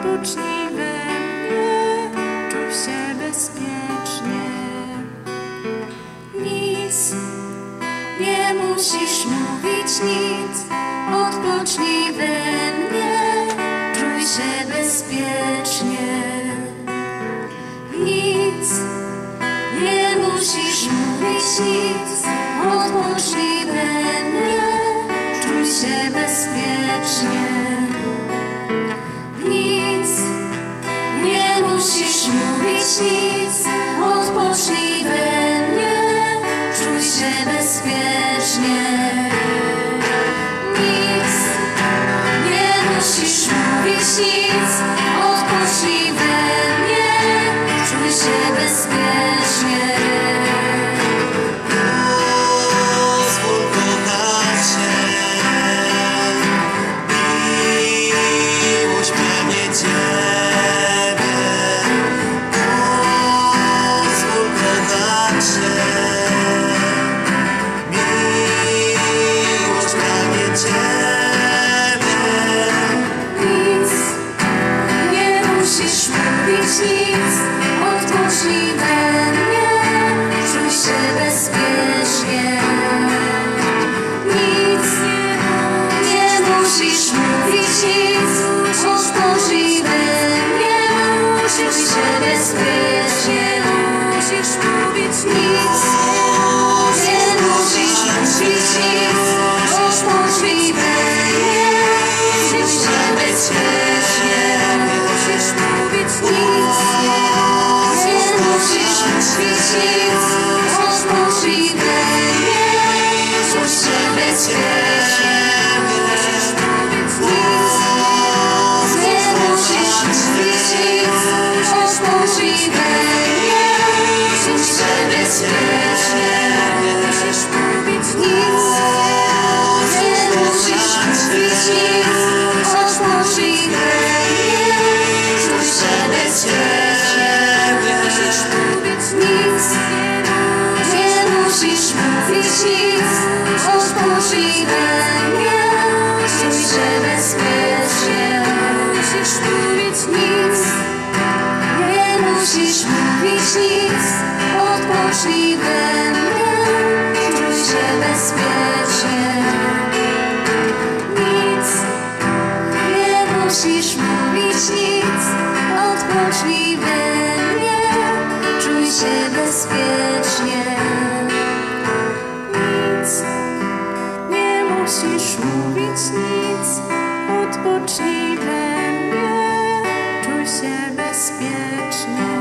odpocznij we mnie, czuj się bezpiecznie. Nic nie musisz mówić, nic, odpocznij we mnie, czuj się bezpiecznie. Nic nie musisz mówić, nic, odpocznij we mnie, czuj się bezpiecznie. Nic nie musisz mówić, nic, odpocznij we mnie, czuj się bezpiecznie. Nic nie musisz mówić, nic, odpocznij we mnie, czuj się bezpiecznie. Pozwól kochać się, miłość pragnie Ciebie. Pozwól kochać się, miłość pragnie Ciebie. Nic nie musisz mówić, nic, odpocznij we mnie, czuj się bezpiecznie. Nic nie musisz mówić, nic, odpocznij we mnie, czuj się bezpiecznie. Musisz mówić nic, nie musisz mówić nic, odpocznij we mnie, czuj się bezpiecznie. Musisz mówić nic, nie musisz mówić nic, odpocznij we mnie, czuj się bezpiecznie. Musisz mówić nic, nie musisz mówić nic, odpocznij we mnie, czuj się bezpiecznie. Musisz mówić nic, nie musisz mówić nic, odpocznij we mnie, czuj się bezpiecznie. Musisz mówić nic, nie musisz mówić nic, odpocznij we mnie, czuj się bezpiecznie. Musisz mówić nic, nie musisz mówić nic, odpocznij we mnie, czuj się bezpiecznie. Nic nie musisz mówić, nic, odpocznij we mnie, czuj się bezpiecznie. Nic nie musisz mówić, nic, odpocznij we mnie, czuj się bezpiecznie.